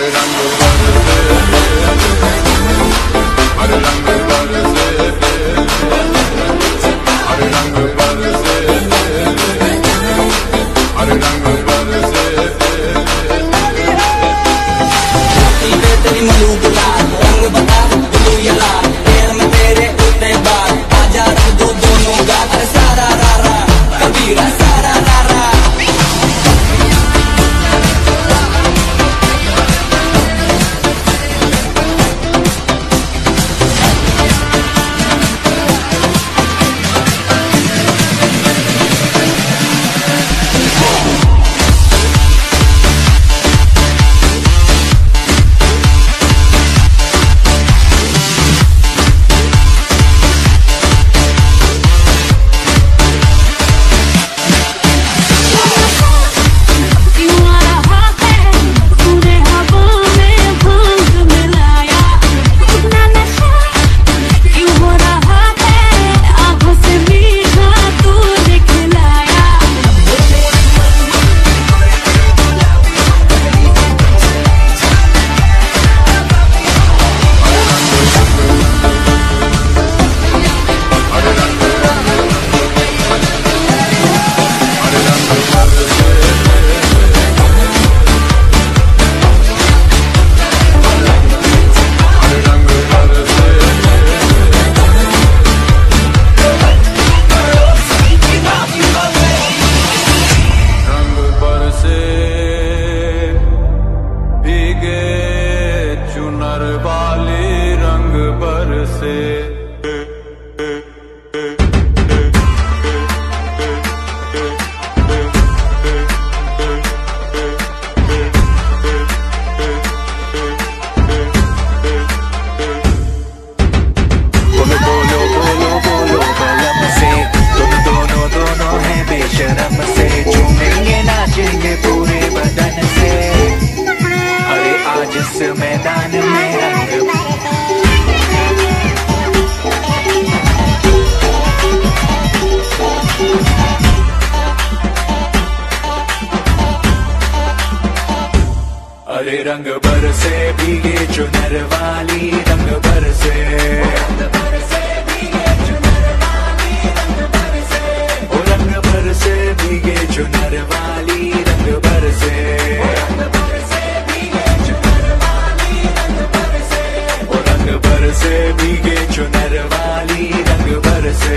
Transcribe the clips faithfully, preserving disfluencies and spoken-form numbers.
अरे रंग बरसे भीगे चुनर वाली रंग बरसे, रंग बरसे भीगे चुनर वाली रंग बरसे, ओ रंग बरसे भीगे चुनर वाली रंग बरसे, रंग बरसे भीगे चुनर वाली रंग बरसे, ओ रंग बरसे भीगे चुनर वाली रंग बरसे।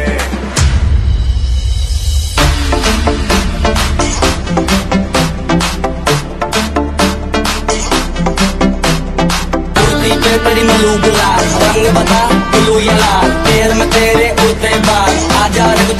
तेरी मलू गुलाल रंग बता ब्लू या लाल, तेल में तेरे उड़ते बाल, आजा